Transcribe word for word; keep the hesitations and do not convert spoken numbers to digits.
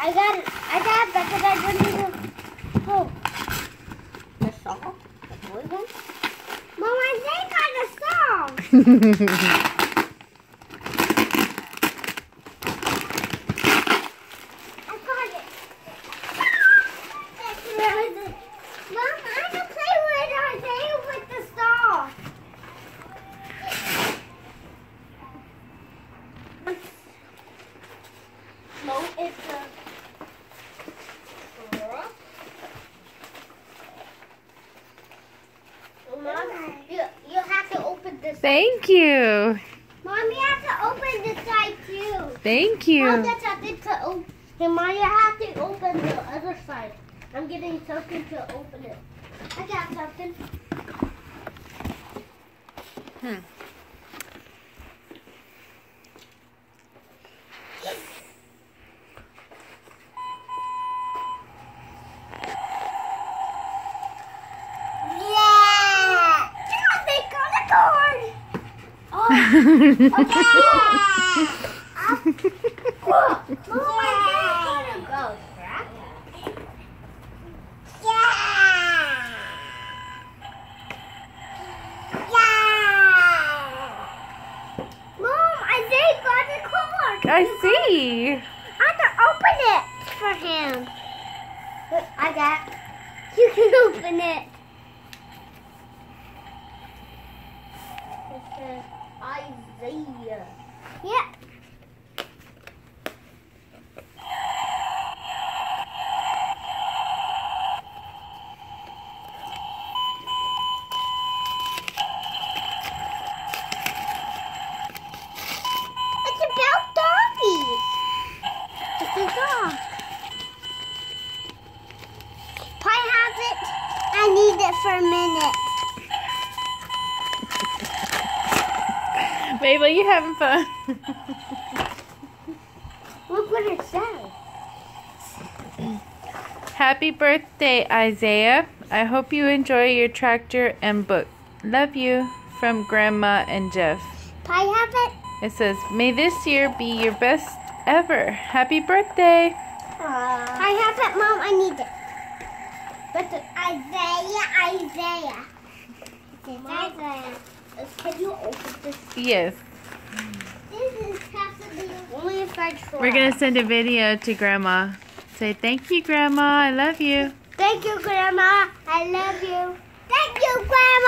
I got it. I got it, but I don't need to. Oh. The song? The boy one? Mom, I think I got a song. No, it's a Mom, you, you have to open this. Thank you. Mom, you have to open this side too. Thank you. Mom, that's something to open. Hey, Mom, you have to open the other side. I'm getting something to open it. I got something. Hmm. Okay. Cool. Mom, I think go. Yeah. Mom, I think got the cord. I see. I have to open it for him. I got it. You can open it. It says Isaiah. Yeah. It's about doggies. It's a dog. Pi has it. I need it for a minute. Mabel, you having fun? Look what it says. Happy birthday, Isaiah. I hope you enjoy your tractor and book. Love you, from Grandma and Jeff. Pi have it? It says, may this year be your best ever. Happy birthday. Uh, I have it, Mom. I need it. But the Isaiah, Isaiah. It's Isaiah. Can you open this? Yes. This is has to be only if I try. We're going to send a video to Grandma. Say, thank you, Grandma. I love you. Thank you, Grandma. I love you. Thank you, Grandma.